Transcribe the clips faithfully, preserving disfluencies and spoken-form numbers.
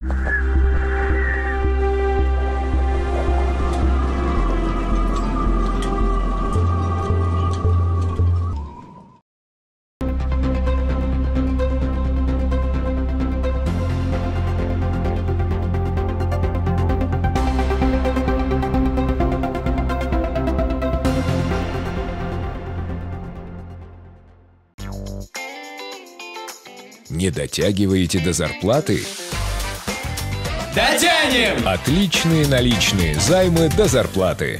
Не дотягиваете до зарплаты? Дотянем! Отличные наличные займы до зарплаты.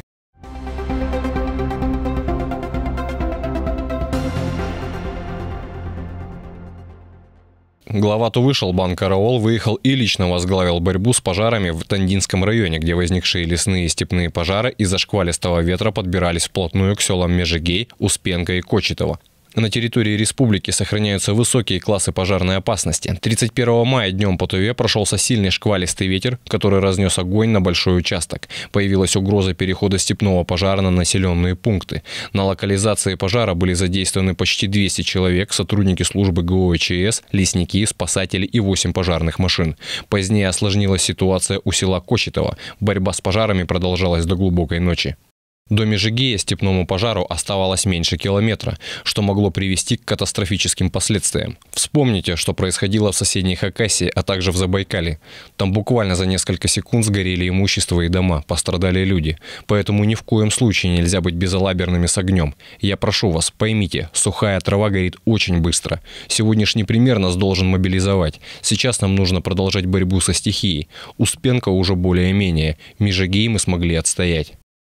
Глава Тувышалбанка Раол выехал и лично возглавил борьбу с пожарами в Тандинском районе, где возникшие лесные и степные пожары из-за шквалистого ветра подбирались вплотную к селам Межигей, Успенка и Кочетово. На территории республики сохраняются высокие классы пожарной опасности. тридцать первого мая днем по Туве прошелся сильный шквалистый ветер, который разнес огонь на большой участок. Появилась угроза перехода степного пожара на населенные пункты. На локализации пожара были задействованы почти двести человек, сотрудники службы ГОЧС, лесники, спасатели и восемь пожарных машин. Позднее осложнилась ситуация у села Кочетово. Борьба с пожарами продолжалась до глубокой ночи. До Межигея степному пожару оставалось меньше километра, что могло привести к катастрофическим последствиям. Вспомните, что происходило в соседней Хакасии, а также в Забайкалье. Там буквально за несколько секунд сгорели имущество и дома, пострадали люди. Поэтому ни в коем случае нельзя быть безалаберными с огнем. Я прошу вас, поймите, сухая трава горит очень быстро. Сегодняшний пример нас должен мобилизовать. Сейчас нам нужно продолжать борьбу со стихией. Успенка уже более-менее. Межигей мы смогли отстоять.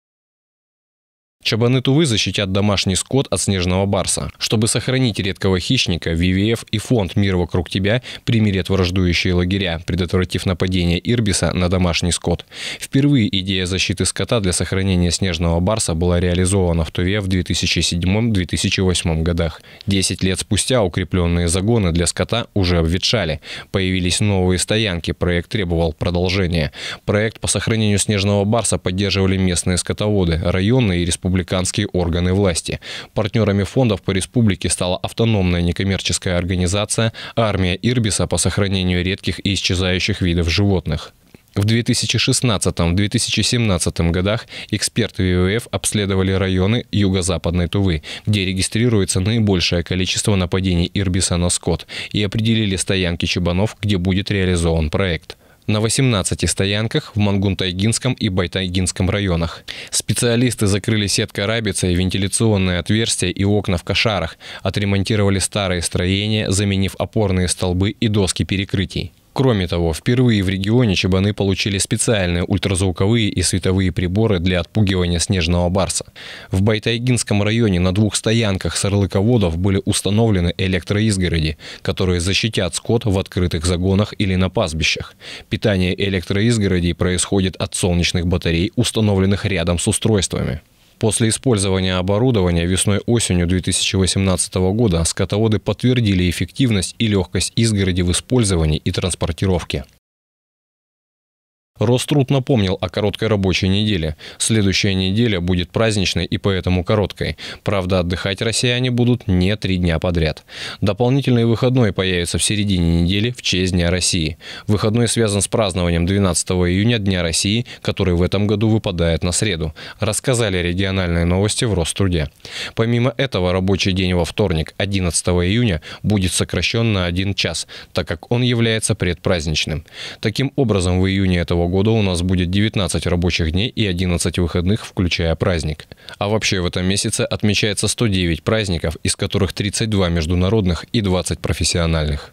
Чабаны Тувы защитят домашний скот от снежного барса. Чтобы сохранить редкого хищника, вэ вэ эф и фонд «Мир вокруг тебя» примирят враждующие лагеря, предотвратив нападение ирбиса на домашний скот. Впервые идея защиты скота для сохранения снежного барса была реализована в Туве в две тысячи седьмом — две тысячи восьмом годах. Десять лет спустя укрепленные загоны для скота уже обветшали. Появились новые стоянки, проект требовал продолжения. Проект по сохранению снежного барса поддерживали местные скотоводы, районные и республиканские республиканские органы власти. Партнерами фондов по республике стала автономная некоммерческая организация «Армия Ирбиса» по сохранению редких и исчезающих видов животных. В две тысячи шестнадцатом — две тысячи семнадцатом годах эксперты вэ вэ эф обследовали районы юго-западной Тувы, где регистрируется наибольшее количество нападений ирбиса на скот, и определили стоянки чабанов, где будет реализован проект. На восемнадцати стоянках в Мангун-Тайгинском и Байтайгинском районах. Специалисты закрыли сеткой рабицей вентиляционные отверстия и окна в кошарах, отремонтировали старые строения, заменив опорные столбы и доски перекрытий. Кроме того, впервые в регионе чабаны получили специальные ультразвуковые и световые приборы для отпугивания снежного барса. В Байтайгинском районе на двух стоянках сарлыководов были установлены электроизгороди, которые защитят скот в открытых загонах или на пастбищах. Питание электроизгородей происходит от солнечных батарей, установленных рядом с устройствами. После использования оборудования весной-осенью две тысячи восемнадцатого года скотоводы подтвердили эффективность и легкость изгороди в использовании и транспортировке. Роструд напомнил о короткой рабочей неделе. Следующая неделя будет праздничной и поэтому короткой. Правда, отдыхать россияне будут не три дня подряд. Дополнительный выходной появится в середине недели в честь Дня России. Выходной связан с празднованием двенадцатого июня Дня России, который в этом году выпадает на среду. Рассказали региональные новости в Роструде. Помимо этого, рабочий день во вторник, одиннадцатого июня, будет сокращен на один час, так как он является предпраздничным. Таким образом, в июне этого года у нас будет девятнадцать рабочих дней и одиннадцать выходных, включая праздник. А вообще в этом месяце отмечается сто девять праздников, из которых тридцать два международных и двадцать профессиональных.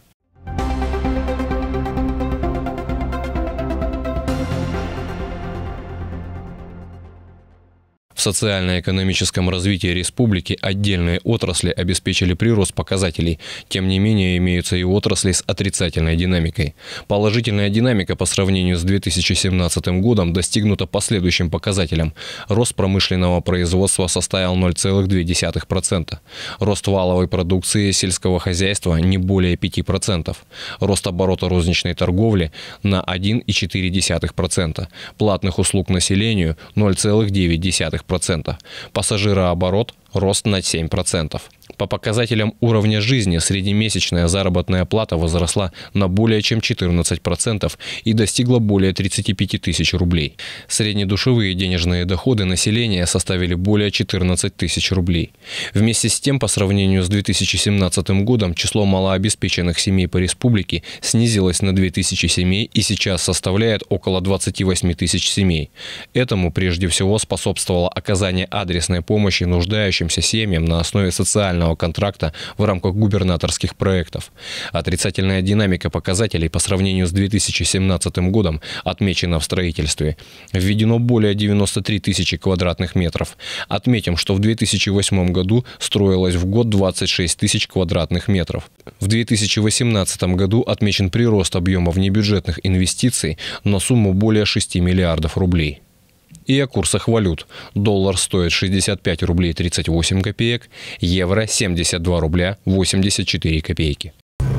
В социально-экономическом развитии республики отдельные отрасли обеспечили прирост показателей. Тем не менее, имеются и отрасли с отрицательной динамикой. Положительная динамика по сравнению с две тысячи семнадцатым годом достигнута по следующим показателям. Рост промышленного производства составил ноль целых две десятых процента. Рост валовой продукции сельского хозяйства не более пяти процентов. Рост оборота розничной торговли на один целых четыре десятых процента. Платных услуг населению – ноль целых девять десятых процента. Пассажирооборот – рост на семь процентов. По показателям уровня жизни среднемесячная заработная плата возросла на более чем четырнадцать процентов и достигла более тридцати пяти тысяч рублей. Среднедушевые денежные доходы населения составили более четырнадцати тысяч рублей. Вместе с тем, по сравнению с две тысячи семнадцатым годом, число малообеспеченных семей по республике снизилось на две тысячи семей и сейчас составляет около двадцати восьми тысяч семей. Этому прежде всего способствовало оказание адресной помощи нуждающимся семьям на основе социального контракта в рамках губернаторских проектов. Отрицательная динамика показателей по сравнению с две тысячи семнадцатым годом отмечена в строительстве. Введено более девяноста трёх тысяч квадратных метров. Отметим, что в две тысячи восьмом году строилось в год двадцать шесть тысяч квадратных метров. В две тысячи восемнадцатом году отмечен прирост объема внебюджетных инвестиций на сумму более шести миллиардов рублей. И о курсах валют. Доллар стоит шестьдесят пять рублей тридцать восемь копеек, евро семьдесят два рубля восемьдесят четыре копейки.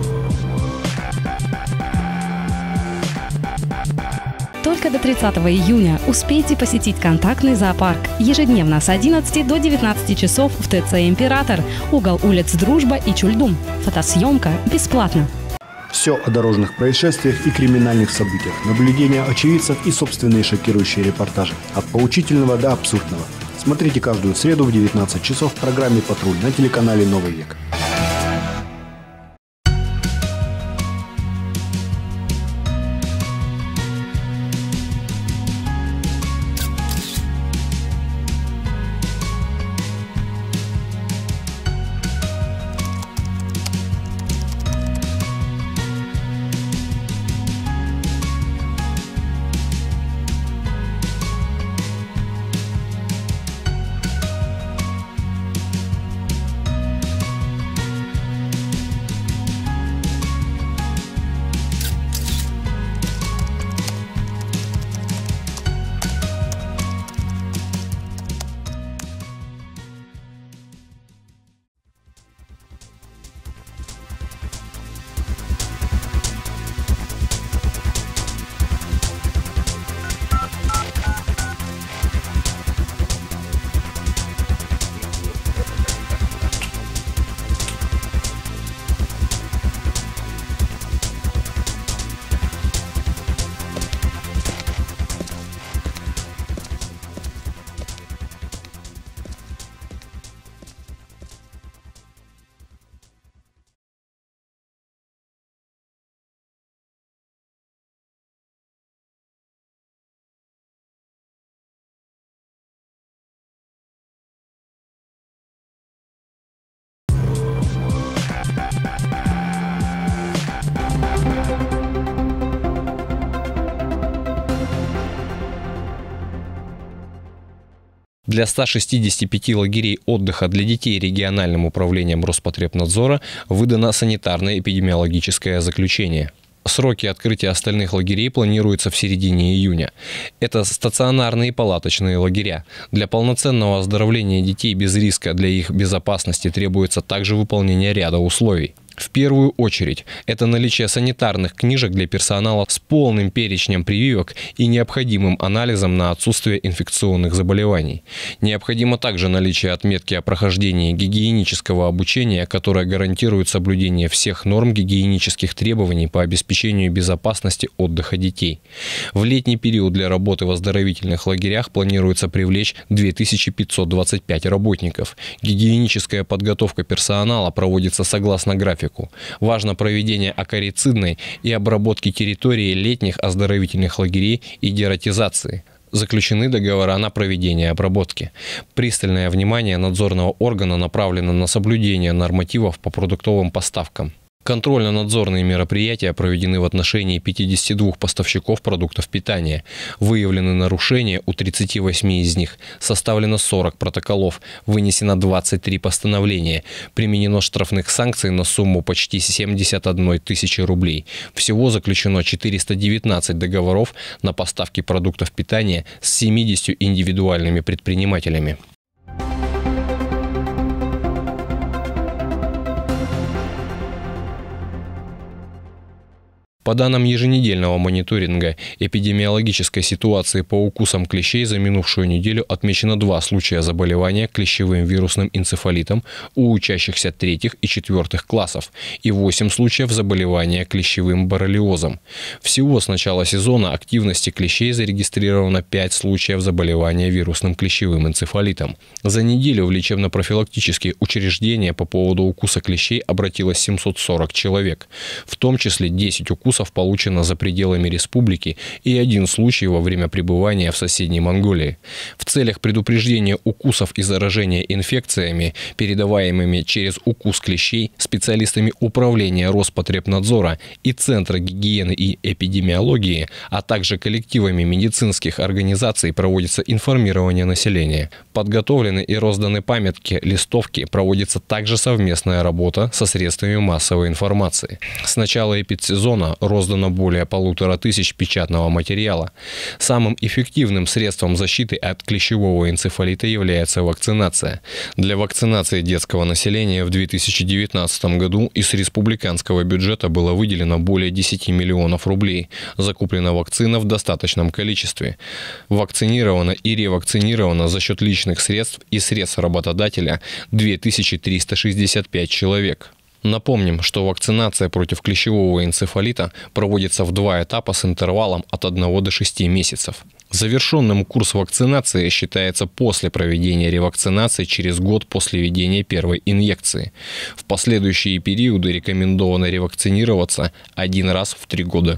Только до тридцатого июня успейте посетить контактный зоопарк. Ежедневно с одиннадцати до девятнадцати часов в ТЦ «Император». Угол улиц Дружба и Чульдум. Фотосъемка бесплатно. Все о дорожных происшествиях и криминальных событиях, наблюдения очевидцев и собственные шокирующие репортажи. От поучительного до абсурдного. Смотрите каждую среду в девятнадцать часов в программе «Патруль» на телеканале «Новый век». Для ста шестидесяти пяти лагерей отдыха для детей региональным управлением Роспотребнадзора выдано санитарно-эпидемиологическое заключение. Сроки открытия остальных лагерей планируются в середине июня. Это стационарные палаточные лагеря. Для полноценного оздоровления детей без риска для их безопасности требуется также выполнение ряда условий. В первую очередь, это наличие санитарных книжек для персонала с полным перечнем прививок и необходимым анализом на отсутствие инфекционных заболеваний. Необходимо также наличие отметки о прохождении гигиенического обучения, которое гарантирует соблюдение всех норм гигиенических требований по обеспечению безопасности отдыха детей. В летний период для работы в оздоровительных лагерях планируется привлечь две тысячи пятьсот двадцать пять работников. Гигиеническая подготовка персонала проводится согласно графику. Важно проведение акарицидной и обработки территории летних оздоровительных лагерей и дератизации. Заключены договора на проведение обработки. Пристальное внимание надзорного органа направлено на соблюдение нормативов по продуктовым поставкам. Контрольно-надзорные мероприятия проведены в отношении пятидесяти двух поставщиков продуктов питания. Выявлены нарушения у тридцати восьми из них. Составлено сорок протоколов. Вынесено двадцать три постановления. Применено штрафных санкций на сумму почти семьдесят одной тысячи рублей. Всего заключено четыреста девятнадцать договоров на поставки продуктов питания с семьюдесятью индивидуальными предпринимателями. По данным еженедельного мониторинга эпидемиологической ситуации по укусам клещей за минувшую неделю отмечено два случая заболевания клещевым вирусным энцефалитом у учащихся третьих и четвертых классов и восемь случаев заболевания клещевым боррелиозом. Всего с начала сезона активности клещей зарегистрировано пять случаев заболевания вирусным клещевым энцефалитом. За неделю в лечебно-профилактические учреждения по поводу укуса клещей обратилось семьсот сорок человек, в том числе десять укусов получено за пределами республики и один случай во время пребывания в соседней Монголии. В целях предупреждения укусов и заражения инфекциями, передаваемыми через укус клещей, специалистами Управления Роспотребнадзора и Центра гигиены и эпидемиологии, а также коллективами медицинских организаций проводится информирование населения. Подготовлены и розданы памятки, листовки, проводится также совместная работа со средствами массовой информации. С начала эпидсезона роздано более полутора тысяч печатного материала. Самым эффективным средством защиты от клещевого энцефалита является вакцинация. Для вакцинации детского населения в две тысячи девятнадцатом году из республиканского бюджета было выделено более десяти миллионов рублей. Закуплена вакцина в достаточном количестве. Вакцинировано и ревакцинировано за счет личных средств и средств работодателя две тысячи триста шестьдесят пять человек. Напомним, что вакцинация против клещевого энцефалита проводится в два этапа с интервалом от одного до шести месяцев. Завершенным курс вакцинации считается после проведения ревакцинации через год после введения первой инъекции. В последующие периоды рекомендовано ревакцинироваться один раз в три года.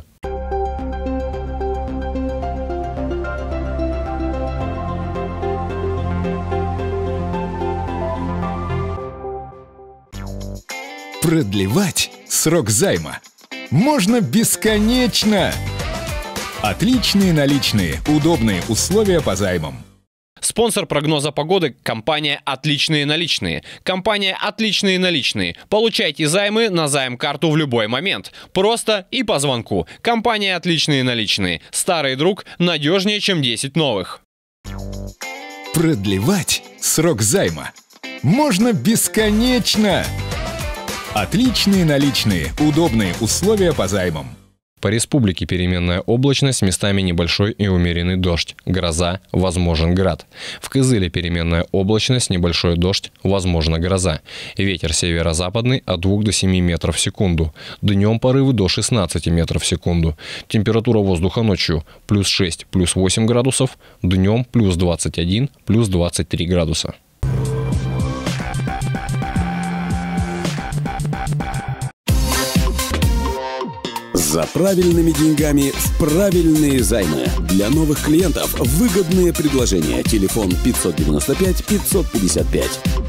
Продлевать срок займа можно бесконечно. Отличные наличные, удобные условия по займам. Спонсор прогноза погоды – компания «Отличные наличные». Компания «Отличные наличные». Получайте займы на займ-карту в любой момент. Просто и по звонку. Компания «Отличные наличные». Старый друг надежнее, чем десять новых. Продлевать срок займа можно бесконечно. Отличные наличные, удобные условия по займам. По республике переменная облачность, местами небольшой и умеренный дождь. Гроза, возможен град. В Кызыле переменная облачность, небольшой дождь, возможно гроза. Ветер северо-западный от двух до семи метров в секунду. Днем порывы до шестнадцати метров в секунду. Температура воздуха ночью плюс шесть, плюс восемь градусов. Днем плюс двадцать один, плюс двадцать три градуса. За правильными деньгами в правильные займы. Для новых клиентов выгодные предложения. Телефон пятьсот девяносто пять пятьсот пятьдесят пять.